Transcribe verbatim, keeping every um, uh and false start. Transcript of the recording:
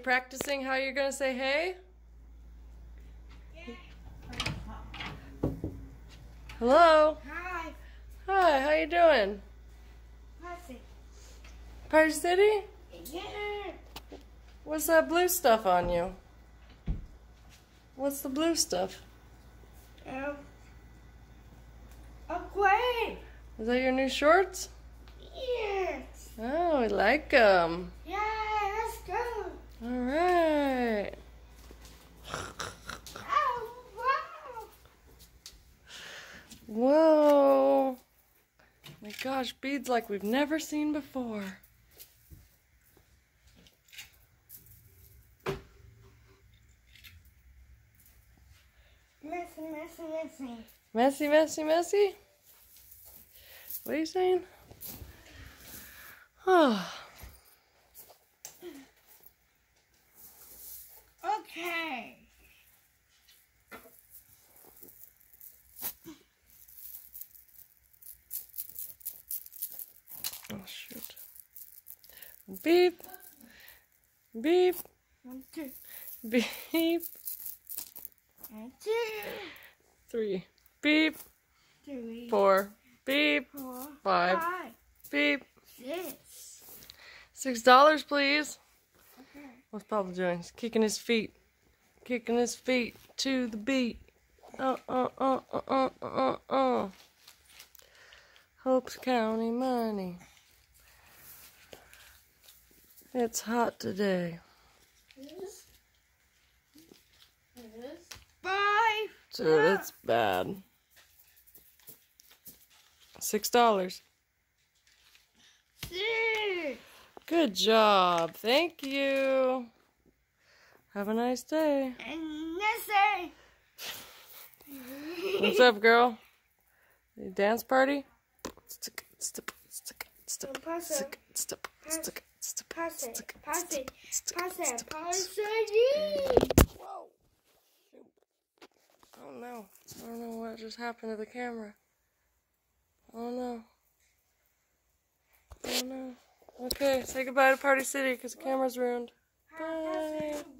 practicing how you're gonna say hey? Hello? Hi. Hi, how you doing? Party. Party City? Yeah. What's that blue stuff on you? What's the blue stuff? Um. Okay. Is that your new shorts? Yes. Oh, I like them. Yeah, let's go. All right. Oh, wow. Whoa. My gosh, beads like we've never seen before. Messy, messy, messy. Messy, messy, messy? What are you saying? Oh. Okay. Oh, shoot. Beep. Beep. One, two. Beep. One, two. Three. Beep. Three. Four. Beep. Four. Five. Five. Beep. Six. Six dollars, please. Okay. What's Papa doing? He's kicking his feet. Kicking his feet to the beat. Uh, uh, uh, uh, uh, uh, uh. Hopes County money. It's hot today. This. This. Five. So that's bad. Six dollars. Six. Good job. Thank you. Have a nice day. And this. What's up, girl? A dance party? Pass it. Pass it. Pass it. Pass it. Pass it. Whoa. Oh no. I don't know what just happened to the camera. Oh no. Oh no. Okay, say goodbye to Party City because the camera's ruined. Bye.